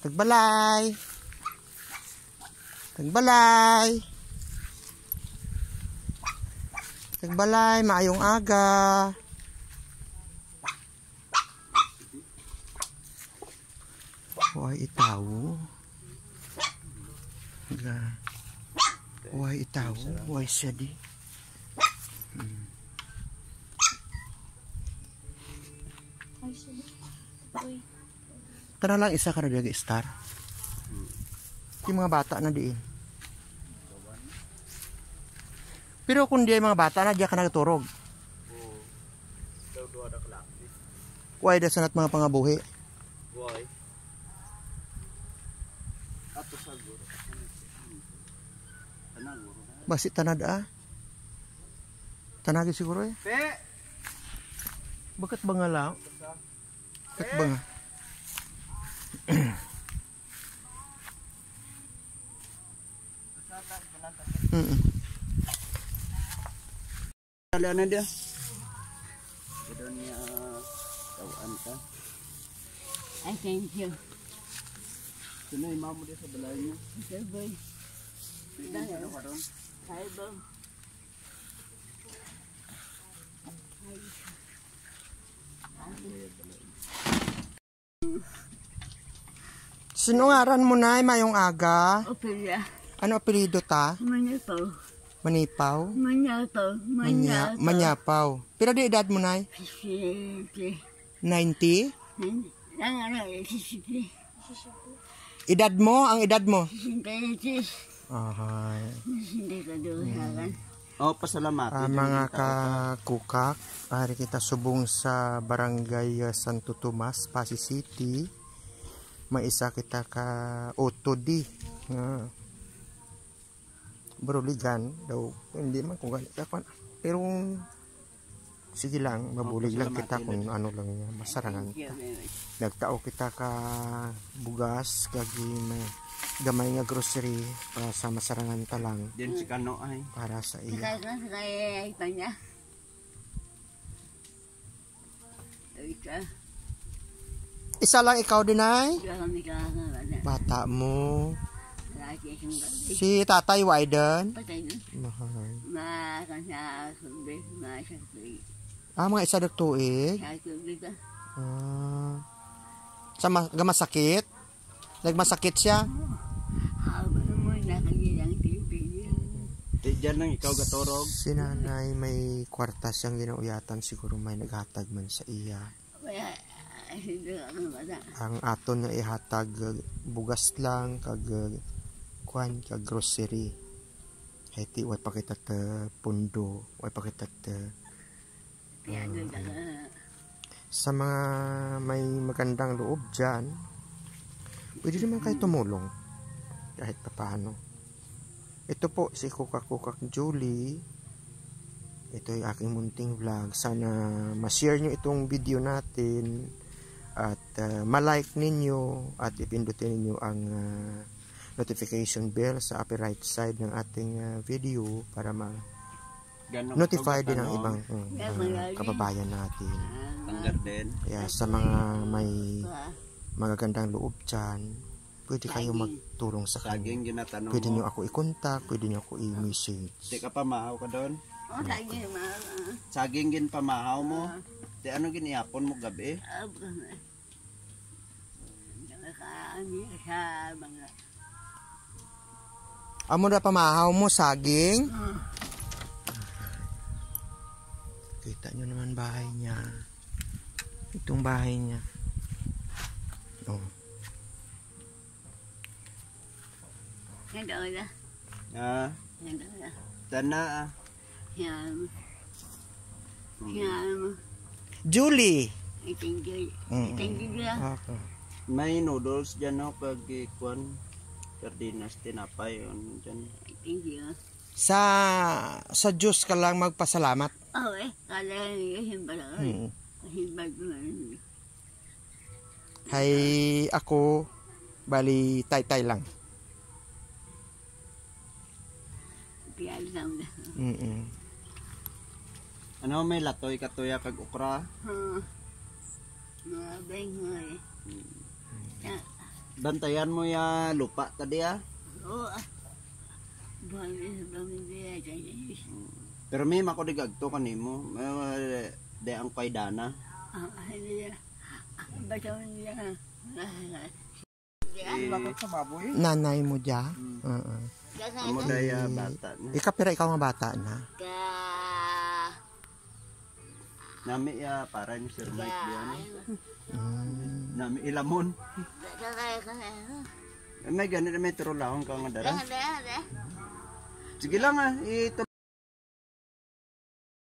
Tagbalay. Tagbalay. Tagbalay, maayong aga. Huwag itaw. Huwag itaw. Huwag siya di. Tara lang isa ka na diya star. Yung mga bata na diin. Pero kung di mga bata na diya ka nagturog. Huwag da sanat mga pangabuhi. Huwag. Basi tanad Tanagi siguro eh. Bakit ba nga lang? Bakit ba nga? Kalian dia. Dunia tawaan ka. I thank you. Sino yung mamo dia sebelahnya? Sabay. Ano ka doon? Hi, Bang. Sinungaran mo na mayong aga. Opera. Ano apelido ta? Manyapaw. Manipaw? Manyapaw. Manyapaw. Pero di edad mo na? 90? Edad mo? Ang edad mo? Ahay. Oh, pasalamat. Mga kakukak, hari kita subong sa barangay Santo Tomas, Pasig City. May isa kita ka Otodi. Beruligan daw. Hindi man kung ganit ako. Pero sige lang, mabulig lang kita kung ano lang niya. Masarangan kita. Nagtao kita ka bugas, kagi may gamay nga grocery para sa masarangan ta lang. Diyan si Kano ay. Para sa iya. Isa lang ikaw din ay? Bata mo. Si Tatay Wyden? Mga isa nagtuig? Sa gamasakit? Nagmasakit siya? Diyan lang ikaw gatorog. Si nanay may kwarta siyang ginauyatan, siguro may naghatag man sa iya. Ang aton nga ihatag bugas lang kag kwan kag grocery. Heti way pakita ta pundo, way pakita ta sa mga may magandang loob dyan, pwede naman kayo tumulong kahit paano. Ito po si Kukak Julie. Ito yung aking munting vlog. Sana ma-share nyo itong video natin at ma-like ninyo at ipindutin ninyo ang notification bell sa upper right side ng ating video para ma-notify din ang ibang kababayan natin. Kaya sa mga may magagandang loob dyan, pwede kayo magtulong sa kanya. Pwede nyo ako i-contact, pwede nyo ako i-message. Di ka pamahaw ka doon? Saging gin pamahaw mo? Di ano giniapon mo gabi? Amo na pamahaw mo, saging? Kita nyo naman bahay niya. Itong bahay niya. Oh. Tana Julie. may noodles dyan no pag ikwan sardinas tinapay on dyan. Sa Diyos ka lang magpasalamat. Hay ako bali tay lang. Ano may latoy katuya kag okra? Bantayan mo ya lupa tadi ya. Oo. Bami dia kay. Pero may mako digagto kanimo. De ang paydana. Dia. Baca dia. Bakit sa baboy? Nanay mo dya? Amo daya bata na. Pero ikaw nga bata na. Nami ya para ni Sir Mike diyan. Nami ilamon. May ganit may turulahon ka nga dara. Sige lang ah, ituloy